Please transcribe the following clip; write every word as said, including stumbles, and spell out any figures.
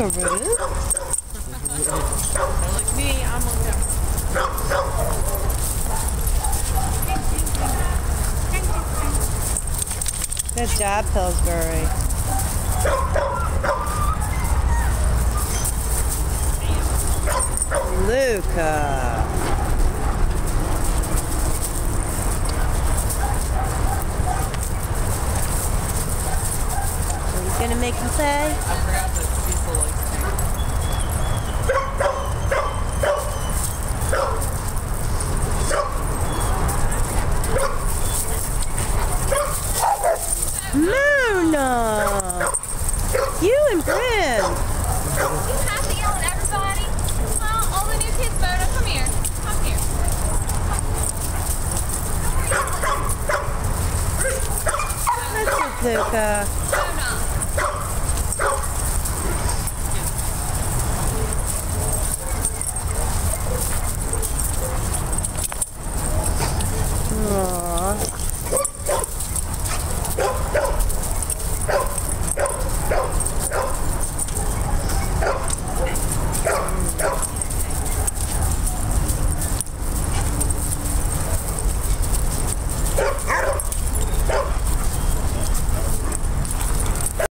Ruth. Don't look me, I'm on camera. Good job, Pillsbury. Luca. Are you gonna make him play? I forgot that Cecil likes Mona! You and Bryn! You have to yell at everybody? Well, all the new kids photo. Come here. Come here. That's it, Luca.